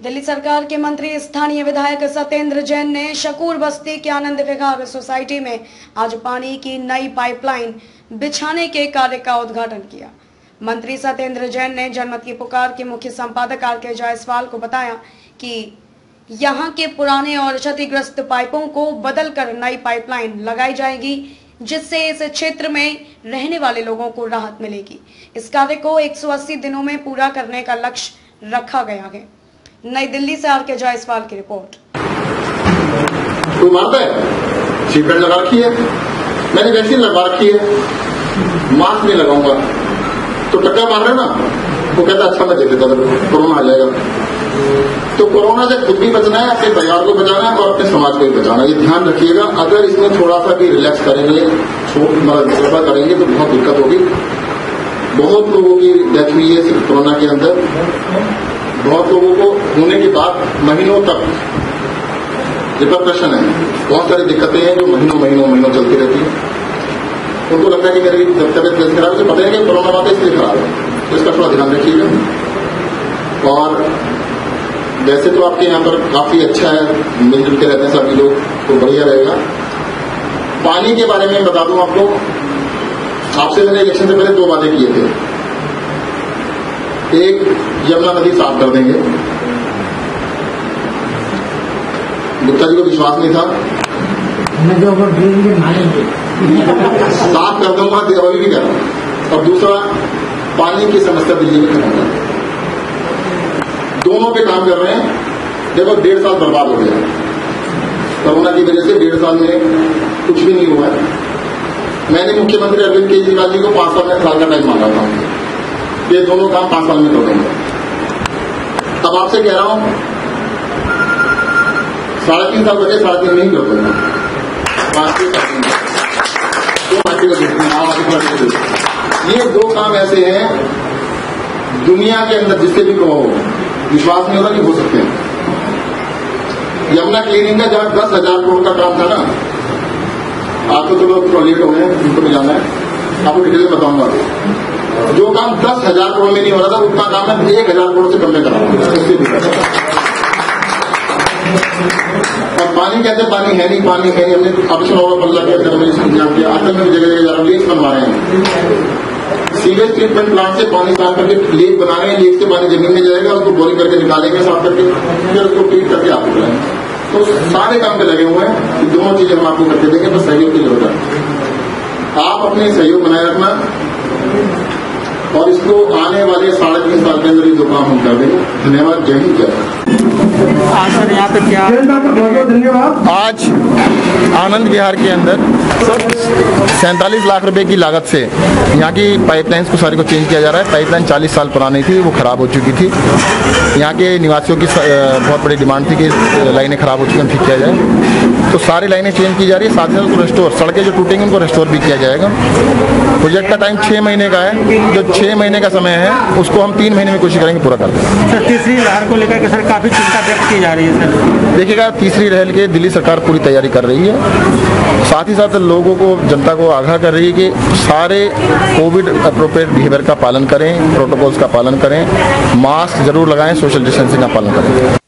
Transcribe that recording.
दिल्ली सरकार के मंत्री स्थानीय विधायक सत्येंद्र जैन ने शकूर बस्ती के आनंद विहार सोसाइटी में आज पानी की नई पाइपलाइन बिछाने के कार्य का उद्घाटन किया। मंत्री सत्येंद्र जैन ने जनमत की पुकार के मुख्य संपादक आर.के. जायसवाल को बताया कि यहां के पुराने और क्षतिग्रस्त पाइपों को बदलकर नई पाइपलाइन लगाई जाएगी, जिससे इस क्षेत्र में रहने वाले लोगों को राहत मिलेगी। इस कार्य को 180 दिनों में पूरा करने का लक्ष्य रखा गया है। नई दिल्ली से आर.के. जायसवाल की रिपोर्ट। कोई मानता है सीपेट लगा रखी है, मैंने वैक्सीन लगवा रखी है, मास्क नहीं लगाऊंगा तो टक्का मार रहे ना, वो कहता अच्छा मैं दे देता था, कोरोना आ जाएगा। तो कोरोना से खुद भी बचना है, अपने परिवार को बचाना है और अपने समाज को भी बचाना है। ये ध्यान रखिएगा। अगर इसमें थोड़ा सा भी रिलैक्स करेंगे, मतलब करेंगे तो बहुत दिक्कत होगी। बहुत लोगों की डेथ हुई है सिर्फ कोरोना के अंदर। बहुत लोगों को होने के बाद महीनों तक रिपरकशन है, बहुत सारी दिक्कतें हैं जो महीनों चलती रहती है। उनको लगता है कि मेरी तबियत कैसे खराब है, तो पता है कि कोरोना बात इसलिए खराब है, तो इसका थोड़ा ध्यान रखिएगा। और वैसे तो आपके यहाँ पर काफी अच्छा है, मिलजुल के रहते हैं सभी लोग, तो बढ़िया रहेगा। पानी के बारे में बता दूं आपको, आपसे मैंने इलेक्शन से पहले 2 वादे किए थे। एक, यमुना नदी साफ कर देंगे। गुप्ता जी को विश्वास नहीं था, साफ कर दूंगा, अभी भी कर। और दूसरा, पानी की समस्या दिल्ली में खत्म कर, दोनों पे काम कर रहे हैं। देखो 1.5 साल बर्बाद हो गया कोरोना की वजह से, 1.5 साल में कुछ भी नहीं हुआ है। मैंने मुख्यमंत्री अरविंद केजरीवाल जी को 5 साल का टाइम मांगा था, ये दोनों काम 5 साल में कर देंगे। अब आपसे कह रहा हूं 3.5 साल बचे, 3.5 में ही कर देंगे। ये 2 काम ऐसे हैं दुनिया के अंदर जिससे भी कहो विश्वास नहीं होगा कि हो सकते हैं। यमुना क्लीनिंग का जहां 10,000 करोड़ का काम था ना, आपको तो लोग लेट हो गए, उनको भी जाना है, आपको डिटेल में बताऊंगा। जो काम 10,000 करोड़ में नहीं हो रहा था, उतना काम है 1,000 करोड़ से कम में करा। और पानी कहते हैं पानी है नहीं, हमने ऑप्शन और पल्ला किया, इंतजाम किया, आजकल में जगह जगह लेक बनवा रहे हैं। सीवेज ट्रीटमेंट प्लांट से पानी साफ करके लेक बना रहे हैं, लेक से पानी जमीन में जाएगा, उसको बोरिंग करके निकालेंगे साफ करके, फिर उसको ट्रीट करके आपको पिलाएंगे। तो सारे काम पे लगे हुए हैं, कि दोनों चीजें हम आपको करके देंगे, बस सहयोग की जरूरत है। आप अपने सहयोग बनाए रखना और इसको आने वाले 3.5 साल के अंदर ये 2 काम हम कर देंगे। धन्यवाद। जय हिंद, जय। सर यहाँ पे क्या धन्यवाद। आज आनंद विहार के अंदर 47 लाख रुपए की लागत से यहाँ की पाइपलाइंस को सारी को चेंज किया जा रहा है। पाइपलाइन 40 साल पुरानी थी, वो खराब हो चुकी थी। यहाँ के निवासियों की बहुत बड़ी डिमांड थी कि लाइनें खराब हो चुकी हैं, ठीक किया जाए, तो सारी लाइनें चेंज की जा रही है। साथ ही साथ रेस्टोर, सड़कें जो टूटेंगी उनको रेस्टोर भी किया जाएगा। प्रोजेक्ट का टाइम 6 महीने का है, जो 6 महीने का समय है उसको हम 3 महीने में कोशिश करेंगे पूरा कर दें। सर तीसरी लहर को लेकर के सर काफी चिंता व्यक्त की जा रही है। सर देखिएगा, तीसरी लहर के दिल्ली सरकार पूरी तैयारी कर रही है। साथ ही साथ लोगों को, जनता को आगाह कर रही है कि सारे कोविड अप्रोप्रिएट बिहेवियर का पालन करें, प्रोटोकॉल्स का पालन करें, मास्क जरूर लगाएं, सोशल डिस्टेंसिंग का पालन करें।